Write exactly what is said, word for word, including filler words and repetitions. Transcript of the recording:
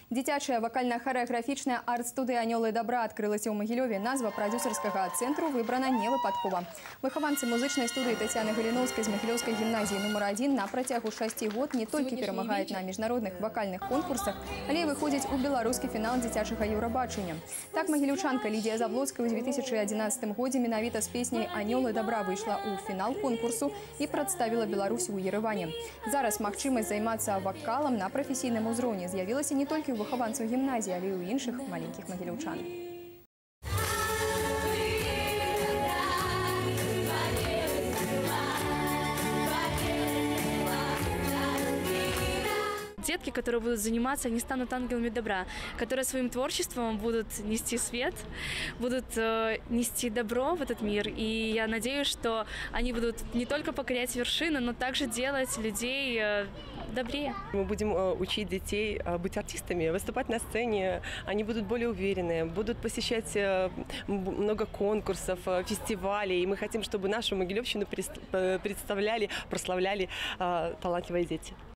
Дзіцячая вакальна-харэаграфічная арт-студыя «Анёлы добра» адкрылася ў Магілёве. Назва прадзюсарскага цэнтру выбрана не выпадкова. Выхаванцы музычнай студыі Тацяны Галіноўскай з Магілёўскай гімназіі нумар адзін на працягу шасці год не толькі перамагаюць на міжнародных вакальных конкурсах, але і выходзяць у беларускі фінал дзіцячага еўрабачання. Так магілёўчанка Лідія Заблоцкая ў две тысячы адзінаццатым годзе менавіта з песняй «Анёлы добра» выйшла ў фінал конкурсу і прадставіла Беларусь у Ерэване. Зараз магчымасць займацца вакалам на прафесійным узроўні з'явілася не толькі ў выхаванцаў гімназіі, але і ў іншых маленькіх магілёўчан. Детки, которые будут заниматься, они станут ангелами добра, которые своим творчеством будут нести свет, будут э, нести добро в этот мир. И я надеюсь, что они будут не только покорять вершины, но также делать людей э, добрее. Мы будем э, учить детей э, быть артистами, выступать на сцене. Они будут более уверены, будут посещать э, много конкурсов, э, фестивалей. И мы хотим, чтобы нашу Могилевщину представляли, прославляли э, талантливые дети.